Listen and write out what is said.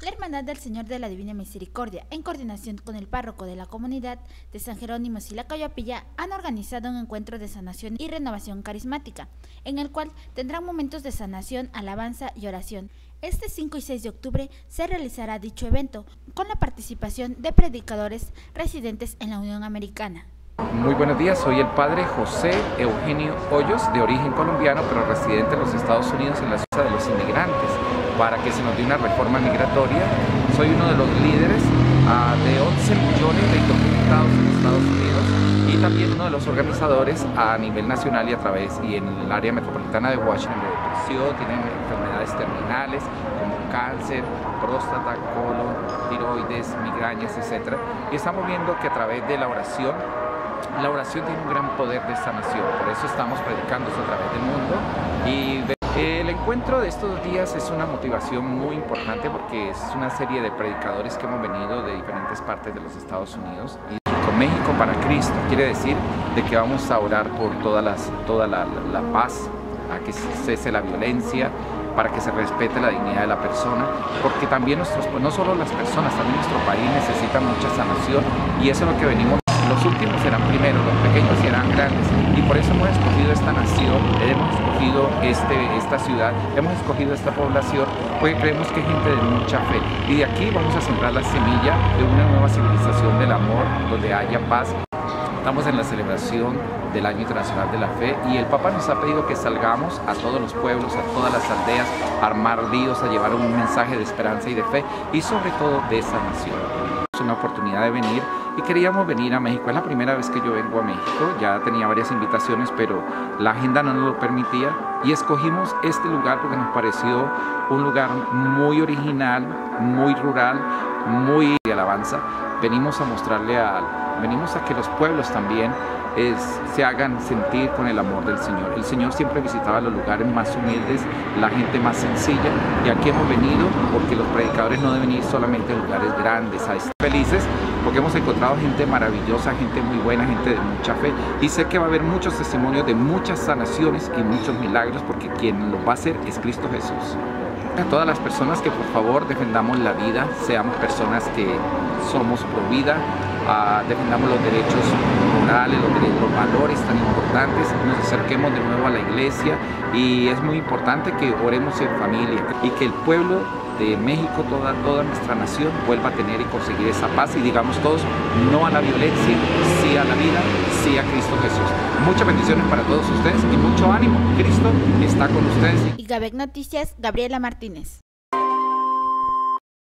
La Hermandad del Señor de la Divina Misericordia, en coordinación con el párroco de la comunidad de San Jerónimo y la Coyapilla, han organizado un encuentro de sanación y renovación carismática, en el cual tendrán momentos de sanación, alabanza y oración. Este 5 y 6 de octubre se realizará dicho evento, con la participación de predicadores residentes en la Unión Americana. Muy buenos días, soy el padre José Eugenio Hoyos, de origen colombiano, pero residente en los Estados Unidos en la ciudad de los inmigrantes, para que se nos dé una reforma migratoria. Soy uno de los líderes de 11 millones de indocumentados en Estados Unidos y también uno de los organizadores a nivel nacional y en el área metropolitana de Washington, de depresión, tienen enfermedades terminales como cáncer, próstata, colon, tiroides, migrañas, etc. Y estamos viendo que a través de la oración tiene un gran poder de sanación, por eso estamos predicando eso a través del mundo. Y el encuentro de estos días es una motivación muy importante porque es una serie de predicadores que hemos venido de diferentes partes de los Estados Unidos. Y con México para Cristo quiere decir de que vamos a orar por toda la paz, a que cese la violencia, para que se respete la dignidad de la persona, porque también no solo las personas, también nuestro país necesita mucha sanación, y eso es lo que venimos. Los últimos serán primero, los pequeños serán grandes, y por eso hemos escogido esta nación, hemos escogido esta ciudad, hemos escogido esta población, porque creemos que es gente de mucha fe, y de aquí vamos a sembrar la semilla de una nueva civilización del amor, donde haya paz. Estamos en la celebración del Año Internacional de la Fe y el Papa nos ha pedido que salgamos a todos los pueblos, a todas las aldeas, a armar ríos, a llevar un mensaje de esperanza y de fe y sobre todo de sanación. Es una oportunidad de venir y queríamos venir a México. Es la primera vez que yo vengo a México, ya tenía varias invitaciones, pero la agenda no nos lo permitía y escogimos este lugar porque nos pareció un lugar muy original, muy rural, muy de alabanza. Venimos a que los pueblos también se hagan sentir con el amor del Señor. El Señor siempre visitaba los lugares más humildes, la gente más sencilla, y aquí hemos venido porque los predicadores no deben ir solamente a lugares grandes, a estar felices, porque hemos encontrado gente maravillosa, gente muy buena, gente de mucha fe, y sé que va a haber muchos testimonios de muchas sanaciones y muchos milagros, porque quien lo va a hacer es Cristo Jesús. A todas las personas que por favor defendamos la vida, seamos personas que somos pro vida, defendamos los derechos morales, los valores tan importantes, nos acerquemos de nuevo a la iglesia, y es muy importante que oremos en familia y que el pueblo de México, toda nuestra nación vuelva a tener y conseguir esa paz, y digamos todos no a la violencia, sí a la vida, sí a Cristo Jesús. Muchas bendiciones para todos ustedes y mucho ánimo. Cristo está con ustedes. Y Gabec Noticias, Gabriela Martínez.